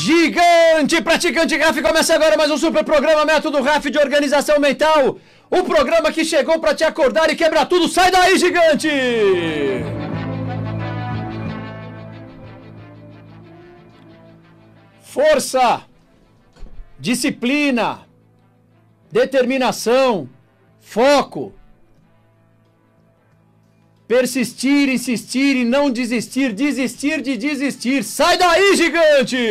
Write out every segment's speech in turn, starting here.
Gigante, praticante RAF, começa agora mais um super programa Método RAF de Organização Mental. O programa que chegou pra te acordar e quebrar tudo. Sai daí, gigante! Força, disciplina, determinação, foco. Persistir, insistir e não desistir, desistir de desistir. Sai daí, gigante!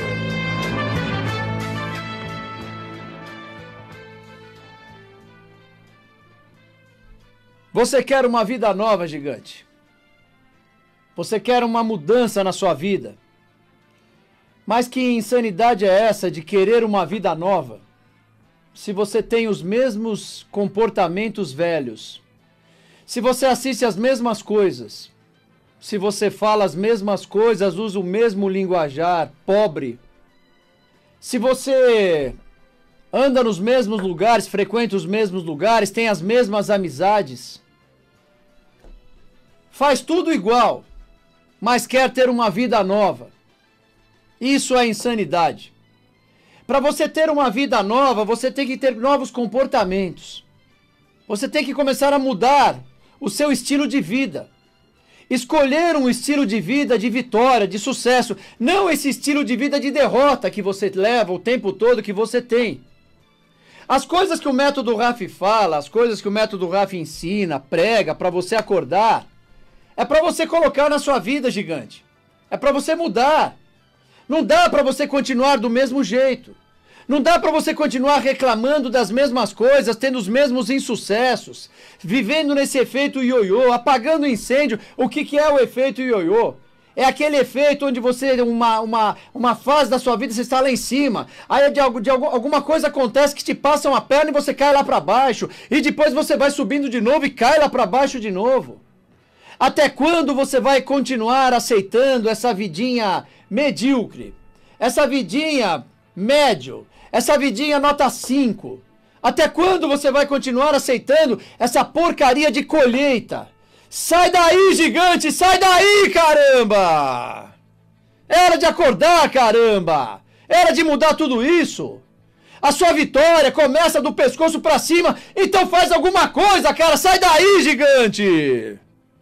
Você quer uma vida nova, gigante? Você quer uma mudança na sua vida? Mas que insanidade é essa de querer uma vida nova? Se você tem os mesmos comportamentos velhos, se você assiste as mesmas coisas, se você fala as mesmas coisas, usa o mesmo linguajar pobre, se você anda nos mesmos lugares, frequenta os mesmos lugares, tem as mesmas amizades, faz tudo igual, mas quer ter uma vida nova. Isso é insanidade. Para você ter uma vida nova, você tem que ter novos comportamentos. Você tem que começar a mudar o seu estilo de vida. Escolher um estilo de vida de vitória, de sucesso. Não esse estilo de vida de derrota que você leva o tempo todo que você tem. As coisas que o Método RAF fala, as coisas que o Método RAF ensina, prega para você acordar, é para você colocar na sua vida, gigante. É para você mudar. Não dá para você continuar do mesmo jeito. Não dá para você continuar reclamando das mesmas coisas, tendo os mesmos insucessos, vivendo nesse efeito ioiô, apagando incêndio. O que é o efeito ioiô? É aquele efeito onde você, uma fase da sua vida, você está lá em cima. Aí alguma coisa acontece que te passa uma perna e você cai lá para baixo. E depois você vai subindo de novo e cai lá para baixo de novo. Até quando você vai continuar aceitando essa vidinha medíocre? Essa vidinha médio? Essa vidinha nota 5. Até quando você vai continuar aceitando essa porcaria de colheita? Sai daí, gigante! Sai daí, caramba! Era de acordar, caramba! Era de mudar tudo isso! A sua vitória começa do pescoço pra cima, então faz alguma coisa, cara! Sai daí, gigante!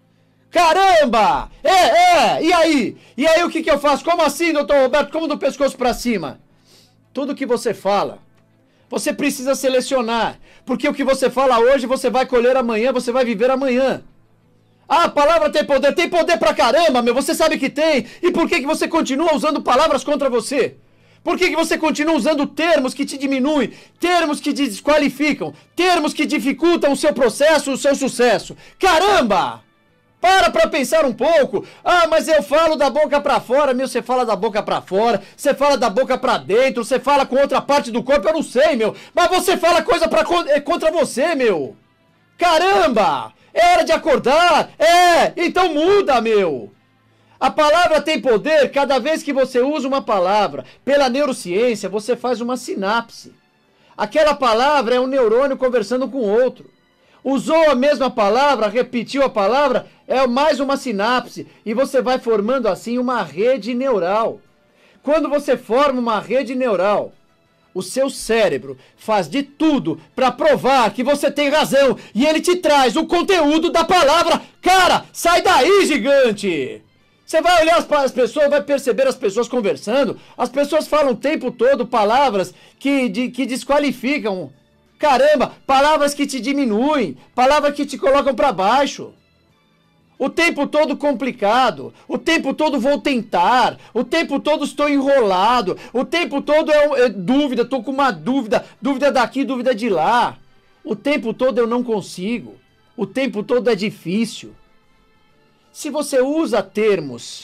Caramba! E aí? E aí o que eu faço? Como assim, doutor Roberto? Como do pescoço pra cima? Tudo que você fala, você precisa selecionar. Porque o que você fala hoje, você vai colher amanhã, você vai viver amanhã. Ah, a palavra tem poder pra caramba, meu, você sabe que tem. E por que você continua usando palavras contra você? Por que você continua usando termos que te diminuem, termos que te desqualificam, termos que dificultam o seu processo, o seu sucesso? Caramba! Para pensar um pouco. Ah, mas eu falo da boca pra fora. Meu, você fala da boca pra fora, você fala da boca pra dentro, você fala com outra parte do corpo, eu não sei, meu. Mas você fala coisa contra você, meu. Caramba! É hora de acordar. Então muda, meu. A palavra tem poder. Cada vez que você usa uma palavra, pela neurociência, você faz uma sinapse. Aquela palavra é um neurônio conversando com outro. Usou a mesma palavra, repetiu a palavra, é mais uma sinapse. E você vai formando assim uma rede neural. Quando você forma uma rede neural, o seu cérebro faz de tudo para provar que você tem razão. E ele te traz o conteúdo da palavra. Cara, sai daí, gigante! Você vai olhar as pessoas, vai perceber as pessoas conversando. As pessoas falam o tempo todo palavras que desqualificam. Caramba, palavras que te diminuem, palavras que te colocam para baixo. O tempo todo complicado, o tempo todo vou tentar, o tempo todo estou enrolado, o tempo todo é dúvida, estou com uma dúvida, dúvida daqui, dúvida de lá. O tempo todo eu não consigo, o tempo todo é difícil. Se você usa termos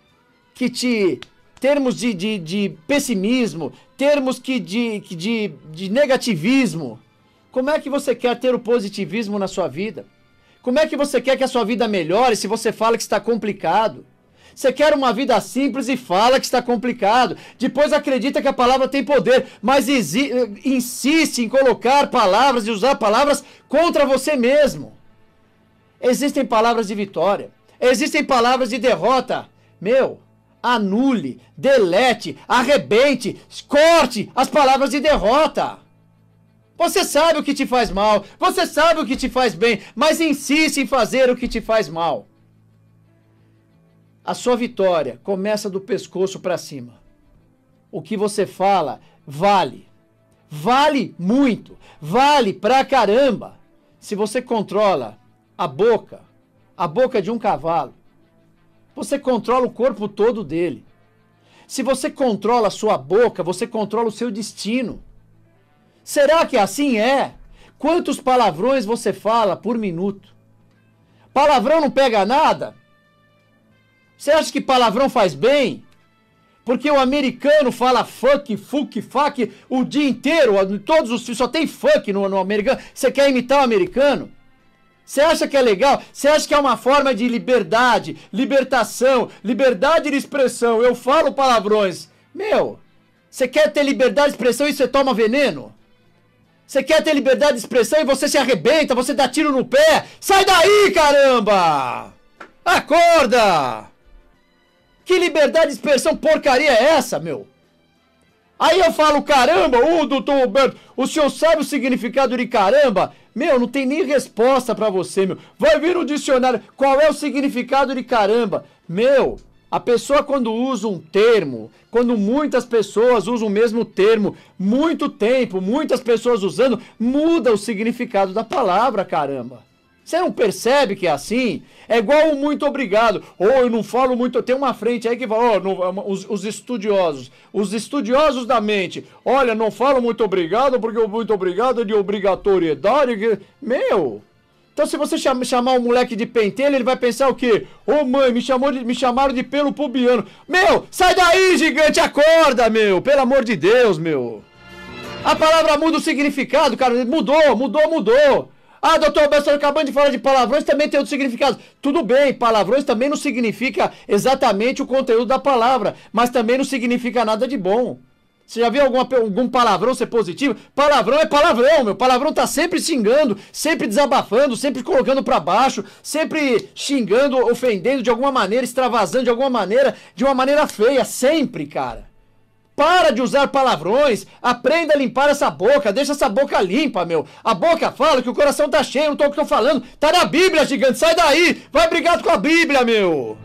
termos de pessimismo, termos de negativismo, como é que você quer ter o positivismo na sua vida? Como é que você quer que a sua vida melhore se você fala que está complicado? Você quer uma vida simples e fala que está complicado. Depois acredita que a palavra tem poder, mas insiste em colocar palavras e usar palavras contra você mesmo. Existem palavras de vitória, existem palavras de derrota. Meu, anule, delete, arrebente, corte as palavras de derrota. Você sabe o que te faz mal, você sabe o que te faz bem, mas insiste em fazer o que te faz mal. A sua vitória começa do pescoço para cima. O que você fala vale. Vale muito. Vale pra caramba. Se você controla a boca de um cavalo, você controla o corpo todo dele. Se você controla a sua boca, você controla o seu destino. Será que assim é? Quantos palavrões você fala por minuto? Palavrão não pega nada? Você acha que palavrão faz bem? Porque o americano fala fuck o dia inteiro, todos os filhos, só tem fuck no americano. Você quer imitar o americano? Você acha que é legal? Você acha que é uma forma de liberdade, libertação, liberdade de expressão? Eu falo palavrões. Meu, você quer ter liberdade de expressão e você toma veneno? Você quer ter liberdade de expressão e você se arrebenta, você dá tiro no pé? Sai daí, caramba! Acorda! Que liberdade de expressão porcaria é essa, meu? Aí eu falo, caramba, doutor Roberto, o senhor sabe o significado de caramba? Meu, não tem nem resposta pra você, meu. Vai vir no dicionário, qual é o significado de caramba? Meu, a pessoa quando usa um termo, quando muitas pessoas usam o mesmo termo, muito tempo, muitas pessoas usando, muda o significado da palavra, caramba. Você não percebe que é assim? É igual o muito obrigado. Ou eu não falo muito. Tem uma frente aí que fala, os estudiosos da mente. Olha, não falo muito obrigado porque o muito obrigado é de obrigatoriedade. Meu! Então se você chamar o moleque de pentelho, ele vai pensar o quê? Ô mãe, me chamaram de pelo pubiano. Meu, sai daí, gigante, acorda, meu! Pelo amor de Deus, meu! A palavra muda o significado, cara. Mudou. Ah, doutor Alberto, acabando de falar de palavrões, também tem outro significado. Tudo bem, palavrões também não significa exatamente o conteúdo da palavra, mas também não significa nada de bom. Você já viu algum palavrão ser positivo? Palavrão é palavrão, meu. Palavrão tá sempre xingando, sempre desabafando, sempre colocando pra baixo, sempre xingando, ofendendo de alguma maneira, extravasando de uma maneira feia, sempre, cara. Para de usar palavrões, aprenda a limpar essa boca, deixa essa boca limpa, meu. A boca fala que o coração tá cheio, não tô o que tô falando. Tá na Bíblia, gigante, sai daí, vai brigar com a Bíblia, meu.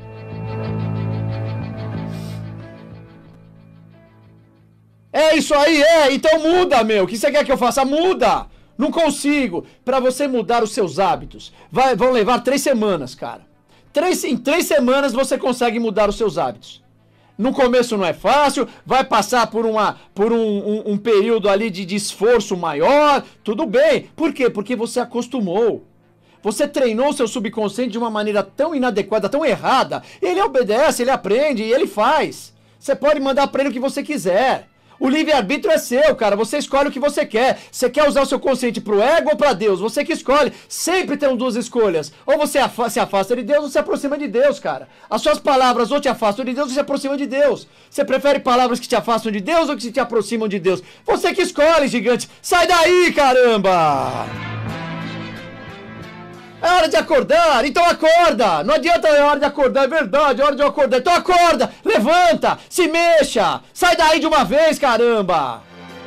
É isso aí, então muda, meu. O que você quer que eu faça? Muda. Não consigo. Pra você mudar os seus hábitos, vão levar 3 semanas, cara. Em 3 semanas você consegue mudar os seus hábitos. No começo não é fácil, vai passar por um período ali de esforço maior, tudo bem. Por quê? Porque você acostumou. Você treinou seu subconsciente de uma maneira tão inadequada, tão errada. Ele obedece, ele aprende e ele faz. Você pode mandar para ele o que você quiser. O livre-arbítrio é seu, cara. Você escolhe o que você quer. Você quer usar o seu consciente pro ego ou pra Deus? Você que escolhe. Sempre tem 2 escolhas. Ou você se afasta de Deus ou se aproxima de Deus, cara. As suas palavras ou te afastam de Deus ou se aproximam de Deus. Você prefere palavras que te afastam de Deus ou que te aproximam de Deus? Você que escolhe, gigante. Sai daí, caramba! É hora de acordar, então acorda! Não adianta, é hora de acordar, é verdade, é hora de acordar. Então acorda, levanta, se mexa, sai daí de uma vez, caramba!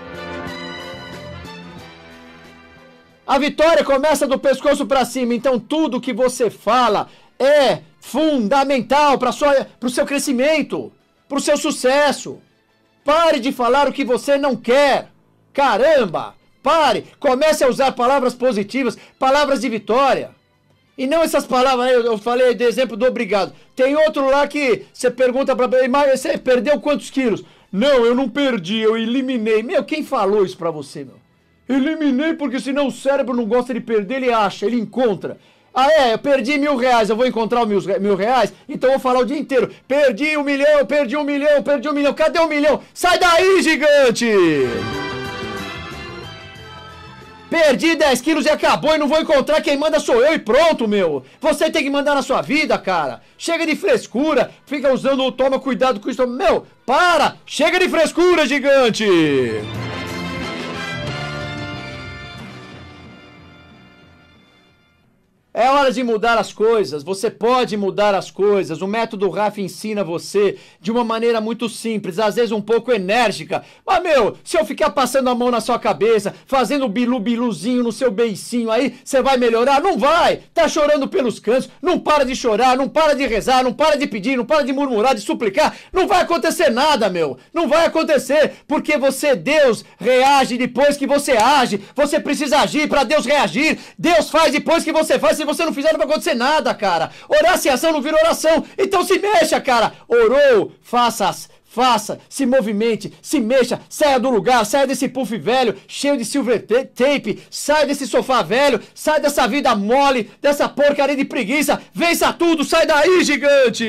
A vitória começa do pescoço pra cima, então tudo que você fala é fundamental pro seu crescimento, pro seu sucesso. Pare de falar o que você não quer, caramba! Pare, comece a usar palavras positivas, palavras de vitória. E não essas palavras, eu falei de exemplo do obrigado. Tem outro lá que você pergunta pra ele, mas você perdeu quantos quilos? Não, eu não perdi, eu eliminei. Meu, quem falou isso pra você, meu? Eliminei porque senão o cérebro não gosta de perder, ele acha, ele encontra. Ah eu perdi R$1.000, eu vou encontrar os R$1.000? Então eu vou falar o dia inteiro. Perdi 1 milhão, perdi 1 milhão, perdi 1 milhão. Cadê 1 milhão? Sai daí, gigante! Perdi 10 quilos e acabou e não vou encontrar, quem manda sou eu e pronto, meu. Você tem que mandar na sua vida, cara. Chega de frescura, fica usando, toma cuidado com isso. Meu, para, chega de frescura, gigante. É hora hora de mudar as coisas. Você pode mudar as coisas. O método RAF ensina você de uma maneira muito simples, às vezes um pouco enérgica. Mas, meu, se eu ficar passando a mão na sua cabeça, fazendo bilu-biluzinho no seu beicinho aí, você vai melhorar? Não vai! Tá chorando pelos cantos. Não para de chorar, não para de rezar, não para de pedir, não para de murmurar, de suplicar. Não vai acontecer nada, meu. Não vai acontecer, porque você, Deus, reage depois que você age. Você precisa agir para Deus reagir. Deus faz depois que você faz. Se você não fizer, não vai acontecer nada, cara. Orar sem ação não vira oração. Então se mexa, cara. Orou, faça, se movimente, se mexa, saia do lugar, saia desse puff velho, cheio de silver tape, saia desse sofá velho, saia dessa vida mole, dessa porcaria de preguiça. Vença tudo, sai daí, gigante!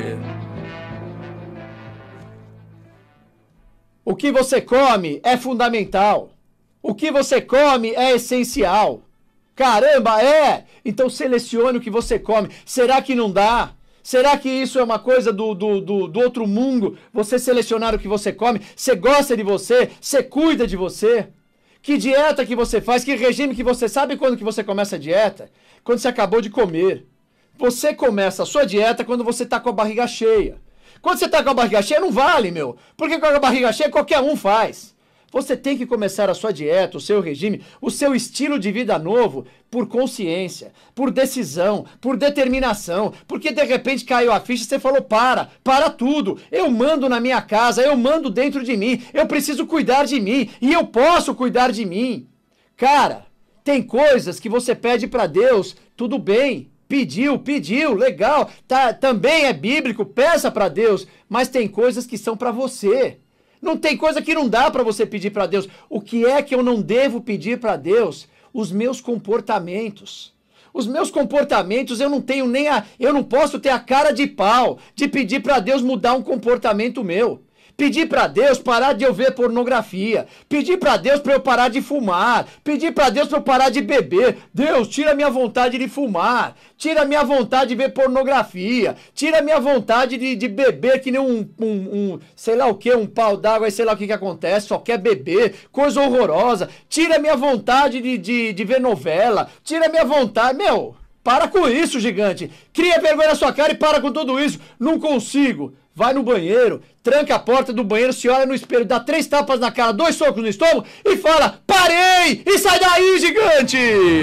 O que você come é fundamental. O que você come é essencial. Caramba, é! Então selecione o que você come. Será que não dá? Será que isso é uma coisa do outro mundo? Você selecionar o que você come? Você gosta de você? Você cuida de você? Que dieta que você faz? Que regime que você... Sabe quando que você começa a dieta? Quando você acabou de comer. Você começa a sua dieta quando você tá com a barriga cheia. Quando você tá com a barriga cheia, não vale, meu. Porque com a barriga cheia qualquer um faz. Você tem que começar a sua dieta, o seu regime, o seu estilo de vida novo por consciência, por decisão, por determinação. Porque de repente caiu a ficha e você falou, para tudo. Eu mando na minha casa, eu mando dentro de mim, eu preciso cuidar de mim e eu posso cuidar de mim. Cara, tem coisas que você pede para Deus, tudo bem. Pediu, legal, tá, também é bíblico, peça para Deus, mas tem coisas que são para você. Não tem coisa que não dá para você pedir para Deus. O que é que eu não devo pedir para Deus? Os meus comportamentos. Os meus comportamentos eu não posso ter a cara de pau de pedir para Deus mudar um comportamento meu. Pedir para Deus parar de eu ver pornografia. Pedir para Deus para eu parar de fumar. Pedir para Deus para eu parar de beber. Deus, tira a minha vontade de fumar. Tira a minha vontade de ver pornografia. Tira a minha vontade de beber que nem sei lá o que, um pau d'água, aí sei lá o que acontece, só quer beber. Coisa horrorosa. Tira a minha vontade de ver novela. Tira a minha vontade... Meu, para com isso, gigante. Cria vergonha na sua cara e para com tudo isso. Não consigo. Vai no banheiro, tranca a porta do banheiro, se olha no espelho, dá 3 tapas na cara, 2 socos no estômago e fala, parei! E sai daí, gigante!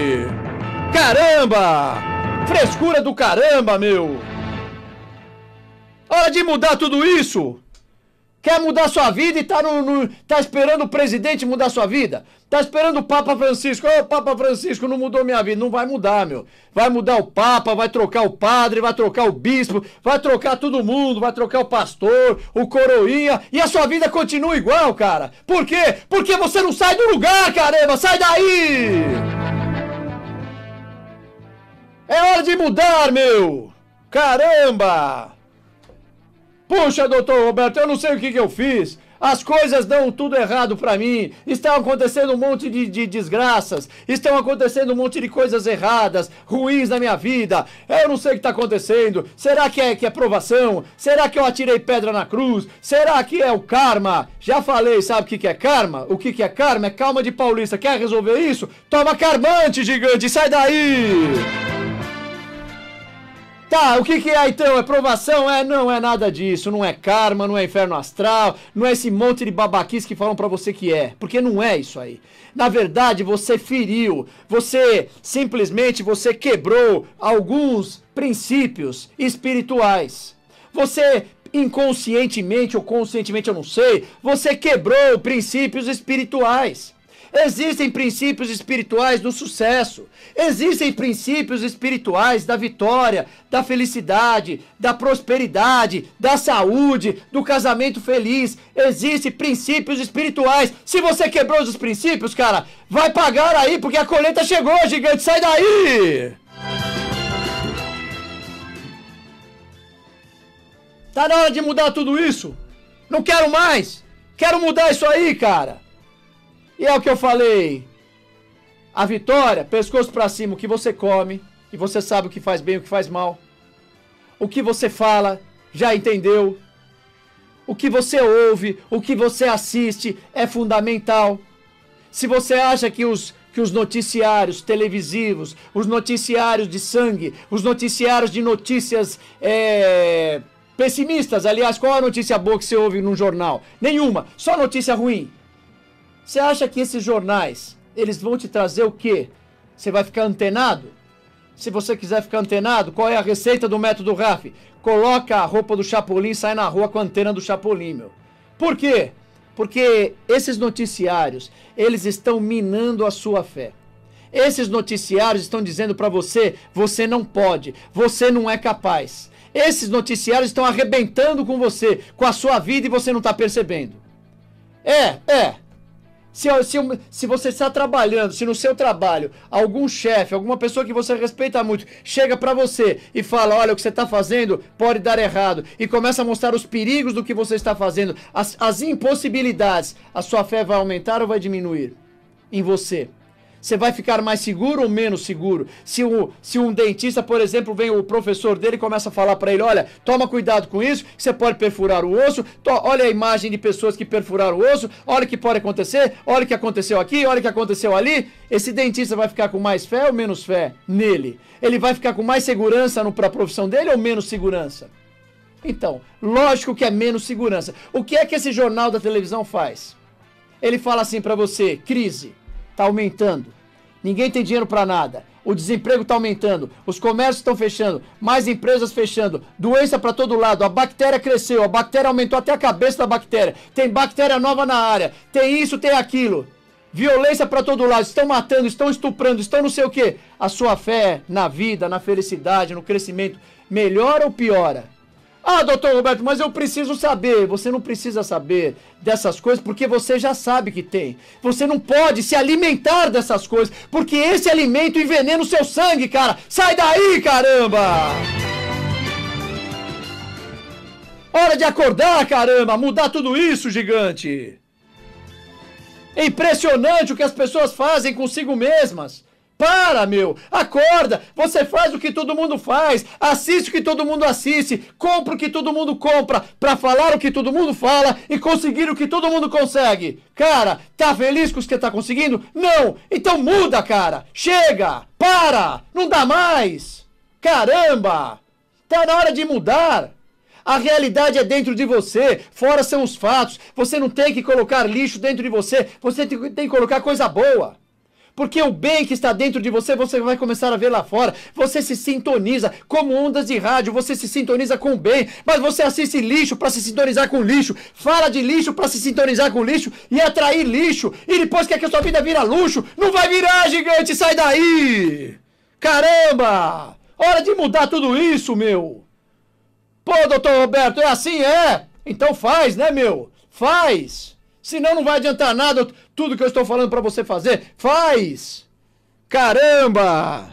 Caramba! Frescura do caramba, meu! Hora de mudar tudo isso! Quer mudar sua vida e tá esperando o presidente mudar sua vida? Tá esperando o Papa Francisco. Ô, Papa Francisco não mudou minha vida. Não vai mudar, meu. Vai mudar o Papa, vai trocar o padre, vai trocar o bispo, vai trocar todo mundo, vai trocar o pastor, o coroinha, e a sua vida continua igual, cara. Por quê? Porque você não sai do lugar, caramba. Sai daí! É hora de mudar, meu. Caramba! Puxa, doutor Roberto, eu não sei o que eu fiz. As coisas dão tudo errado pra mim. Estão acontecendo um monte de desgraças. Estão acontecendo um monte de coisas erradas, ruins na minha vida. Eu não sei o que está acontecendo. Será que é provação? Será que eu atirei pedra na cruz? Será que é o karma? Já falei, sabe o que é karma? O que é karma? É calma de paulista. Quer resolver isso? Toma Karmante, gigante. Sai daí! Tá, o que é então? É provação? Não é nada disso, não é karma, não é inferno astral, não é esse monte de babaquice que falam pra você que é, porque não é isso aí. Na verdade, você feriu, você simplesmente quebrou alguns princípios espirituais. Você inconscientemente ou conscientemente, eu não sei, você quebrou princípios espirituais. Existem princípios espirituais do sucesso. Existem princípios espirituais da vitória, da felicidade, da prosperidade, da saúde, do casamento feliz. Existem princípios espirituais. Se você quebrou os princípios, cara, vai pagar aí, porque a colheita chegou, gigante. Sai daí! Tá na hora de mudar tudo isso. Não quero mais. Quero mudar isso aí, cara. E é o que eu falei. A vitória, pescoço pra cima, o que você come, e você sabe o que faz bem e o que faz mal. O que você fala, já entendeu. O que você ouve, o que você assiste é fundamental. Se você acha que os que os noticiários televisivos, os noticiários de sangue, os noticiários de notícias pessimistas, aliás, qual a notícia boa que você ouve num jornal? Nenhuma, só notícia ruim. Você acha que esses jornais, eles vão te trazer o quê? Você vai ficar antenado? Se você quiser ficar antenado, qual é a receita do método RAF? Coloca a roupa do Chapolin e sai na rua com a antena do Chapolin, meu. Por quê? Porque esses noticiários, eles estão minando a sua fé. Esses noticiários estão dizendo pra você, você não pode, você não é capaz. Esses noticiários estão arrebentando com você, com a sua vida e você não tá percebendo. Se você está trabalhando, se no seu trabalho algum chefe, alguma pessoa que você respeita muito, chega pra você e fala, olha, o que você está fazendo pode dar errado, e começa a mostrar os perigos do que você está fazendo, as impossibilidades, a sua fé vai aumentar ou vai diminuir em você? Você vai ficar mais seguro ou menos seguro? Se um dentista, por exemplo, vem o professor dele e começa a falar para ele, olha, toma cuidado com isso, que você pode perfurar o osso, olha a imagem de pessoas que perfuraram o osso, olha o que pode acontecer, olha o que aconteceu aqui, olha o que aconteceu ali. Esse dentista vai ficar com mais fé ou menos fé nele? Ele vai ficar com mais segurança para a profissão dele ou menos segurança? Então, lógico que é menos segurança. O que é que esse jornal da televisão faz? Ele fala assim para você, crise. Tá aumentando. Ninguém tem dinheiro para nada. O desemprego tá aumentando. Os comércios estão fechando. Mais empresas fechando. Doença para todo lado. A bactéria cresceu. A bactéria aumentou até a cabeça da bactéria. Tem bactéria nova na área. Tem isso, tem aquilo. Violência para todo lado. Estão matando, estão estuprando, estão não sei o quê. A sua fé na vida, na felicidade, no crescimento, melhora ou piora? Ah, doutor Roberto, mas eu preciso saber. Você não precisa saber dessas coisas porque você já sabe que tem. Você não pode se alimentar dessas coisas porque esse alimento envenena o seu sangue, cara. Sai daí, caramba! Hora de acordar, caramba! Mudar tudo isso, gigante! É impressionante o que as pessoas fazem consigo mesmas. Para, meu! Acorda! Você faz o que todo mundo faz, assiste o que todo mundo assiste, compra o que todo mundo compra, pra falar o que todo mundo fala e conseguir o que todo mundo consegue. Cara, tá feliz com o que tá conseguindo? Não! Então muda, cara! Chega! Para! Não dá mais! Caramba! Tá na hora de mudar! A realidade é dentro de você, fora são os fatos. Você não tem que colocar lixo dentro de você, você tem que colocar coisa boa. Porque o bem que está dentro de você, você vai começar a ver lá fora. Você se sintoniza como ondas de rádio, você se sintoniza com o bem. Mas você assiste lixo para se sintonizar com lixo. Fala de lixo para se sintonizar com lixo e atrair lixo. E depois quer que a sua vida vira luxo. Não vai virar, gigante, sai daí! Caramba! Hora de mudar tudo isso, meu! Pô, doutor Roberto, é assim, é? Então faz, né, meu? Faz! Senão não vai adiantar nada tudo que eu estou falando para você fazer. Faz! Caramba!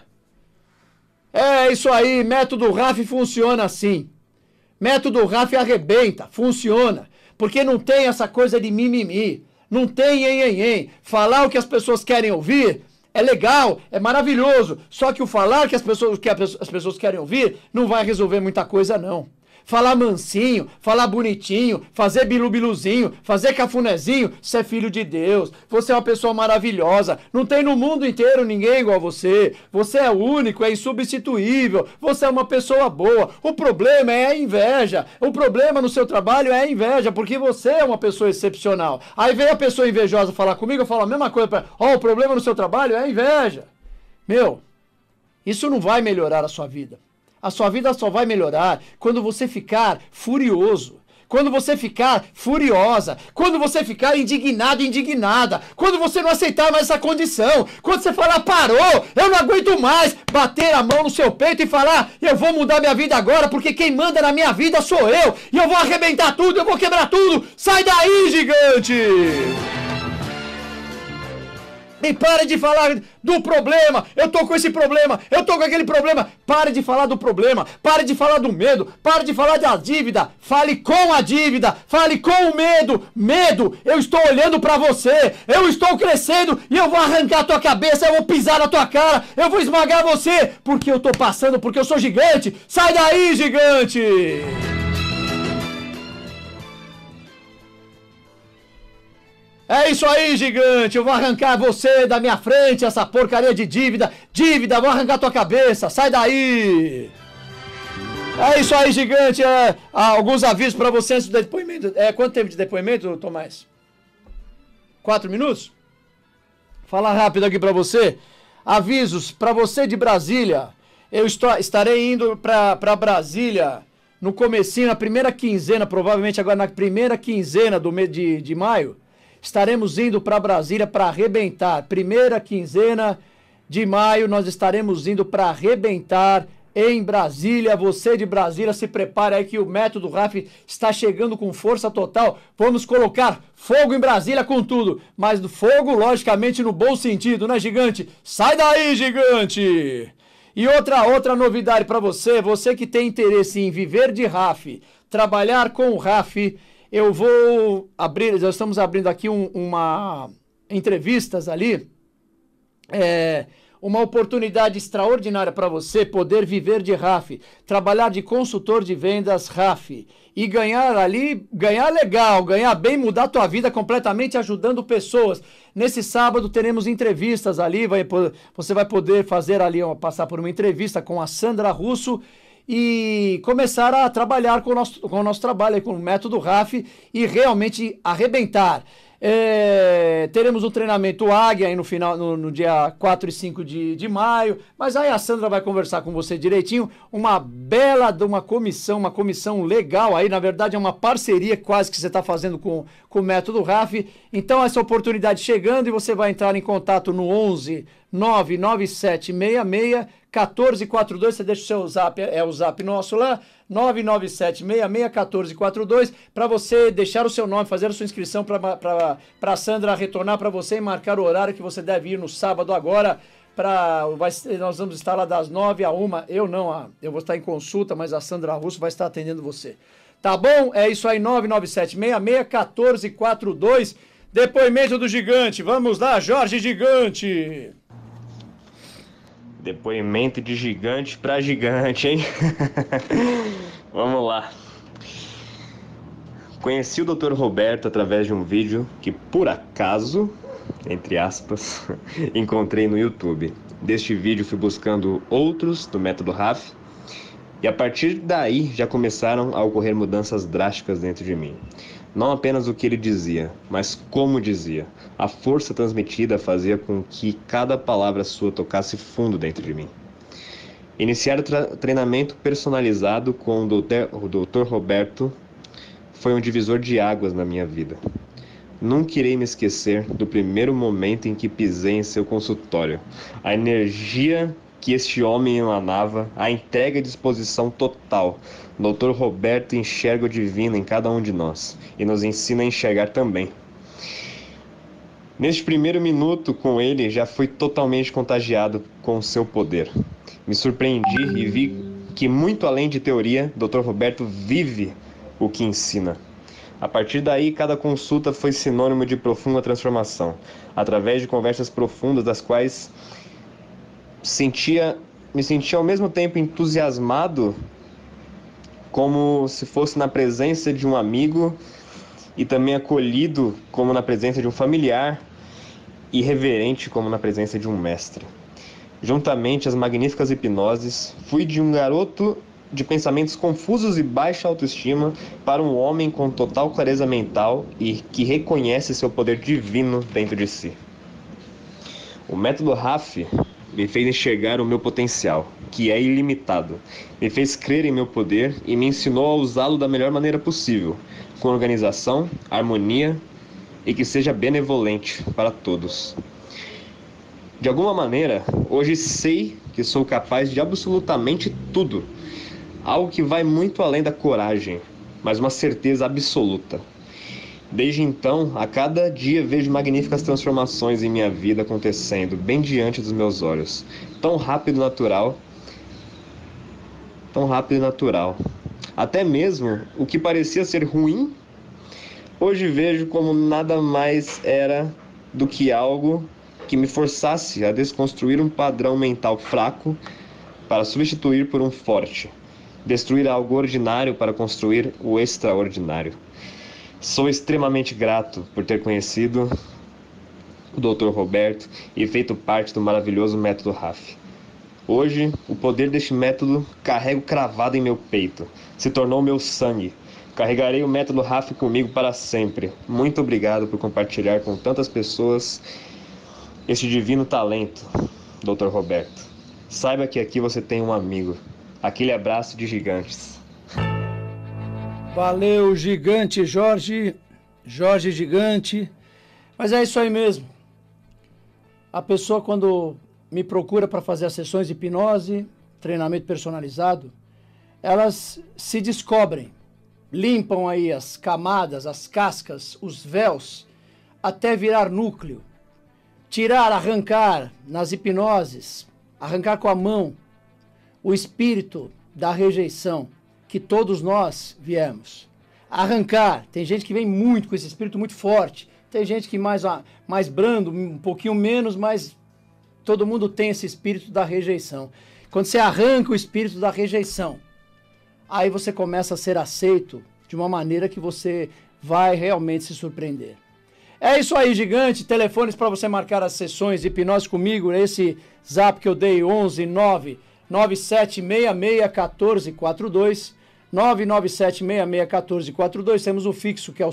É isso aí, método RAF funciona assim. Método RAF arrebenta, funciona. Porque não tem essa coisa de mimimi. Não tem. Falar o que as pessoas querem ouvir é legal, é maravilhoso. Só que o falar que as pessoas querem ouvir não vai resolver muita coisa, não. Falar mansinho, falar bonitinho, fazer bilu-biluzinho, fazer cafunézinho, você é filho de Deus, você é uma pessoa maravilhosa, não tem no mundo inteiro ninguém igual a você, você é único, é insubstituível, você é uma pessoa boa. O problema é a inveja, o problema no seu trabalho é a inveja, porque você é uma pessoa excepcional. Aí vem a pessoa invejosa falar comigo, eu falo a mesma coisa para ela, o problema no seu trabalho é a inveja. Meu, isso não vai melhorar a sua vida. A sua vida só vai melhorar quando você ficar furioso, quando você ficar furiosa, quando você ficar indignado, indignada, quando você não aceitar mais essa condição, quando você falar, parou, eu não aguento mais, bater a mão no seu peito e falar, eu vou mudar minha vida agora, porque quem manda na minha vida sou eu, e eu vou arrebentar tudo, eu vou quebrar tudo, sai daí, gigante! E pare de falar do problema, eu tô com esse problema, eu tô com aquele problema. Pare de falar do problema, pare de falar do medo, pare de falar da dívida. Fale com a dívida, fale com o medo. Medo, eu estou olhando pra você, eu estou crescendo e eu vou arrancar a tua cabeça, eu vou pisar na tua cara, eu vou esmagar você, porque eu tô passando, porque eu sou gigante. Sai daí, gigante! É isso aí, gigante. Eu vou arrancar você da minha frente, essa porcaria de dívida. Dívida, vou arrancar tua cabeça. Sai daí. É isso aí, gigante. Alguns avisos pra você antes do depoimento. Quanto tempo de depoimento, Tomás? 4 minutos? Falar rápido aqui pra você. Avisos pra você de Brasília. Eu estarei indo pra Brasília no comecinho, na primeira quinzena, provavelmente agora na primeira quinzena do mês de maio. Estaremos indo para Brasília para arrebentar. Primeira quinzena de maio, nós estaremos indo para arrebentar em Brasília. Você de Brasília, se prepare aí que o método RAF está chegando com força total. Vamos colocar fogo em Brasília com tudo. Mas do fogo, logicamente, no bom sentido, né, gigante? Sai daí, gigante! E outra novidade para você, você que tem interesse em viver de RAF, trabalhar com o RAF, eu vou abrir, nós estamos abrindo aqui entrevistas ali, uma oportunidade extraordinária para você poder viver de RAF, trabalhar de consultor de vendas RAF e ganhar legal, ganhar bem, mudar a tua vida completamente ajudando pessoas. Nesse sábado teremos entrevistas ali, você vai poder fazer ali, passar por uma entrevista com a Sandra Russo e começar a trabalhar com o nosso trabalho, com o método RAF e realmente arrebentar. Teremos um treinamento Águia aí no dia 4 e 5 de maio, mas aí a Sandra vai conversar com você direitinho, uma bela de uma comissão legal aí, na verdade é uma parceria quase que você está fazendo com o método RAF, então essa oportunidade chegando e você vai entrar em contato no 11 99766 1442, você deixa o seu zap, o zap nosso lá, 997661442, para você deixar o seu nome, fazer a sua inscrição para a Sandra retornar para você e marcar o horário que você deve ir no sábado agora. Nós vamos estar lá das 9 a 1, eu vou estar em consulta, mas a Sandra Russo vai estar atendendo você. Tá bom? É isso aí, 997661442, depoimento do gigante. Vamos lá, Jorge Gigante. Depoimento de gigante para gigante, hein? Vamos lá. Conheci o Dr. Roberto através de um vídeo que, por acaso, entre aspas, encontrei no YouTube. Deste vídeo fui buscando outros do método RAF e a partir daí já começaram a ocorrer mudanças drásticas dentro de mim. Não apenas o que ele dizia, mas como dizia. A força transmitida fazia com que cada palavra sua tocasse fundo dentro de mim. Iniciar o treinamento personalizado com o Dr. Roberto foi um divisor de águas na minha vida. Nunca irei me esquecer do primeiro momento em que pisei em seu consultório. A energia que este homem emanava, a entrega e disposição total. O Dr. Roberto enxerga o divino em cada um de nós e nos ensina a enxergar também. Neste primeiro minuto com ele, já fui totalmente contagiado com o seu poder. Me surpreendi e vi que, muito além de teoria, Dr. Roberto vive o que ensina. A partir daí, cada consulta foi sinônimo de profunda transformação, através de conversas profundas das quais me sentia ao mesmo tempo entusiasmado, como se fosse na presença de um amigo, e também acolhido como na presença de um familiar, e reverente como na presença de um mestre. Juntamente às magníficas hipnoses, fui de um garoto de pensamentos confusos e baixa autoestima para um homem com total clareza mental e que reconhece seu poder divino dentro de si. O método RAF me fez enxergar o meu potencial, que é ilimitado. Me fez crer em meu poder e me ensinou a usá-lo da melhor maneira possível, com organização, harmonia e que seja benevolente para todos. De alguma maneira, hoje sei que sou capaz de absolutamente tudo. Algo que vai muito além da coragem, mas uma certeza absoluta. Desde então, a cada dia vejo magníficas transformações em minha vida acontecendo bem diante dos meus olhos. Tão rápido e natural. Até mesmo o que parecia ser ruim, hoje vejo como nada mais era do que algo que me forçasse a desconstruir um padrão mental fraco para substituir por um forte. Destruir algo ordinário para construir o extraordinário. Sou extremamente grato por ter conhecido o Dr. Roberto e feito parte do maravilhoso método RAF. Hoje, o poder deste método carrego cravado em meu peito. Se tornou meu sangue. Carregarei o método RAF comigo para sempre. Muito obrigado por compartilhar com tantas pessoas este divino talento, Dr. Roberto. Saiba que aqui você tem um amigo. Aquele abraço de gigantes. Valeu, gigante Jorge. Jorge Gigante. Mas é isso aí mesmo. A pessoa, quando me procura para fazer as sessões de hipnose, treinamento personalizado, elas se descobrem, limpam aí as camadas, as cascas, os véus, até virar núcleo. Tirar, arrancar nas hipnoses, arrancar com a mão o espírito da rejeição que todos nós viemos. Arrancar, tem gente que vem muito com esse espírito muito forte, tem gente que mais brando, um pouquinho menos, mas todo mundo tem esse espírito da rejeição. Quando você arranca o espírito da rejeição, aí você começa a ser aceito de uma maneira que você vai realmente se surpreender. É isso aí, gigante. Telefones para você marcar as sessões de hipnose comigo. Esse zap que eu dei, 11 9 97661442. 997661442. Temos o fixo que é o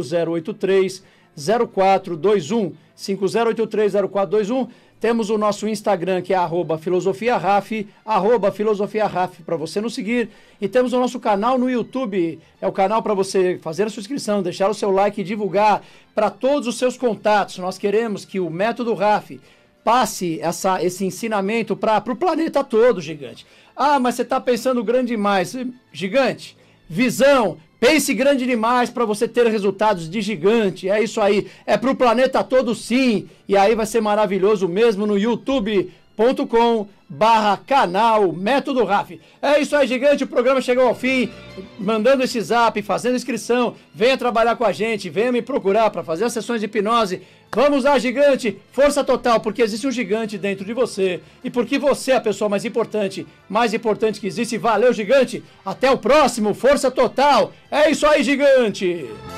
5083-0421. 5083-0421. Temos o nosso Instagram, que é @filosofiaraf, @filosofiaraf, para você nos seguir. E temos o nosso canal no YouTube, é o canal para você fazer a sua inscrição, deixar o seu like e divulgar para todos os seus contatos. Nós queremos que o método RAF passe esse ensinamento para o planeta todo, gigante. Ah, mas você está pensando grande demais. Gigante, visão, pense grande demais para você ter resultados de gigante. É isso aí. É para o planeta todo, sim. E aí vai ser maravilhoso mesmo no youtube.com/canal Método RAF. É isso aí, gigante. O programa chegou ao fim. Mandando esse zap, fazendo inscrição. Venha trabalhar com a gente. Venha me procurar para fazer as sessões de hipnose. Vamos lá, gigante. Força total, porque existe um gigante dentro de você. E porque você é a pessoa mais importante que existe. Valeu, gigante. Até o próximo. Força total. É isso aí, gigante.